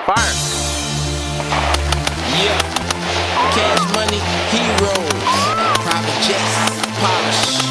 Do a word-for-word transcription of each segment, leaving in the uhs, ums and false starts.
Fire. Yeah. Cash money, heroes. Private jets, polish.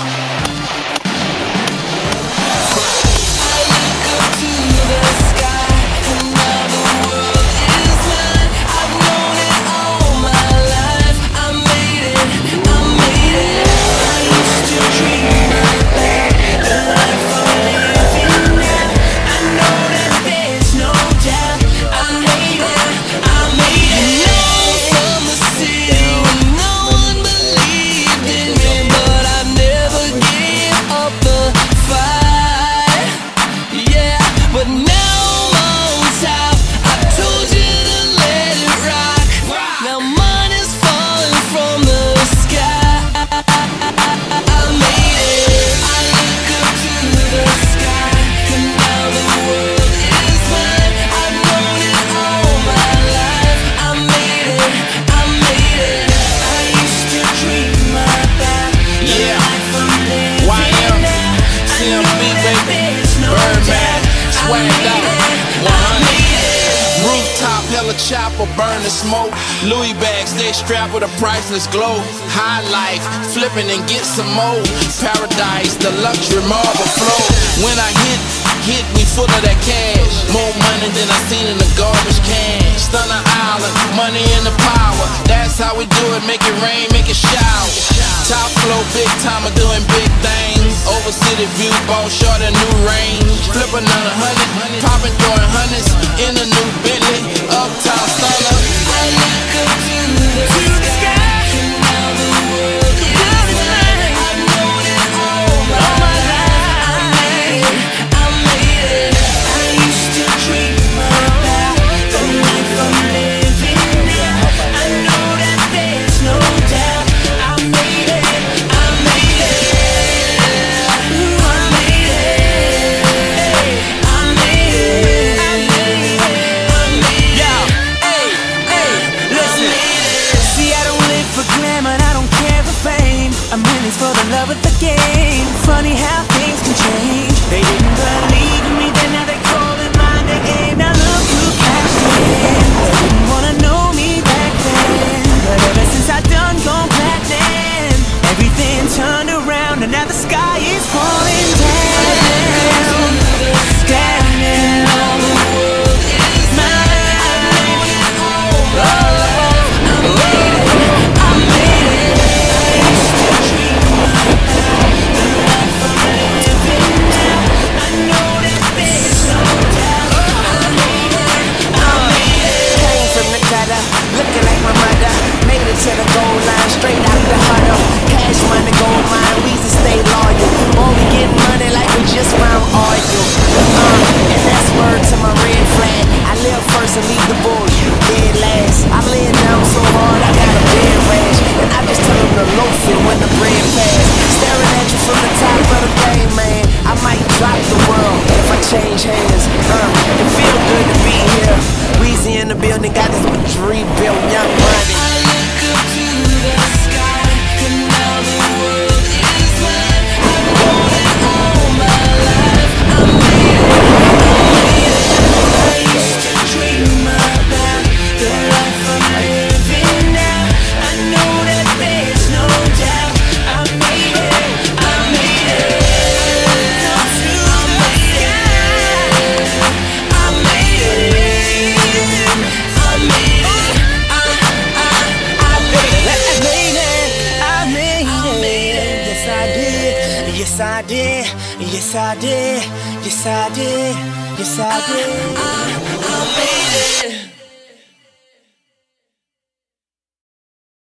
I look up to the sky, and now the world is mine. I've known it all my life. I made it, I made it. I used to dream about the life I'm living now. I know that there's no doubt. I made it, I made it. Known from the city when no one believed in me, but I never gave up the fight. Yeah, but now I'm on top. I told you to let it rock. Now money's falling from the sky. I made it. I look up to the sky, and now the world is mine. I've known it all my life. I made it. I made it. I used to dream about the Yeah. life I'm living Y M, now. C I M know B, that baby. there's no Birdman, doubt. swagged out, I one hundred. made it. Rooftop, hella chopper, burn the smoke. Louis bags, they strapped with a priceless glow. High life, flipping and get some more. Paradise, the luxury marble flow. When I hit, hit, we full of that cash. More money than I seen in the garbage can. Stunner Island, money and the power. That's how we do it, make it rain, make it shower. Top flow, big timer, doing big things. Over city view, ball short a new range. Flip another hundred, popping, throwing hundreds in a new Bentley. Uptown stunner. I look up to the sky, and now the world is mine. I've known it all my life. I made it, I made it. I used to dream about the life I'm living now. I know that there's no doubt. I made it, I made it. I made it, I made it, I made it, I made it. Hey, hey, listen. See, I don't live for glamour, I don't care for fame. I'm in this for the love of the game. Funny how things can change. They didn't believe in me, then now they call it mine. They aim, now look who cashed in. They didn't wanna know me back then, but ever since I done gone platinum, everything turned around, and now the sky is falling down. Down now. Looking like my mother, made it to the goal line, straight out the huddle. Cash money, gold mine, we just stay loyal. Boy, we get money like we just found oil. Uh, and that's word to my red flag. I live first and leave the bull dead last. I lay it down so hard, I got a bed rash. And I just tell them to loaf it when the bread pass. Staring at you from the top of the game, man. I might drop the world if I change hands. Uh, it feel good to be here. Weezy in the building, got this dream built, young money. I look up to the sky, and now the world is mine. I've known it all my life. I made it, I made it. I used to dream about the life I'm living now. I know that there's no doubt. I made it, I made it. I look up to the sky, I made it. I made it, I, I, I made it. I made it, I made it. Yes, I did. Yes, I did. Yes, I did. Yes, I did. Yes, I did. I,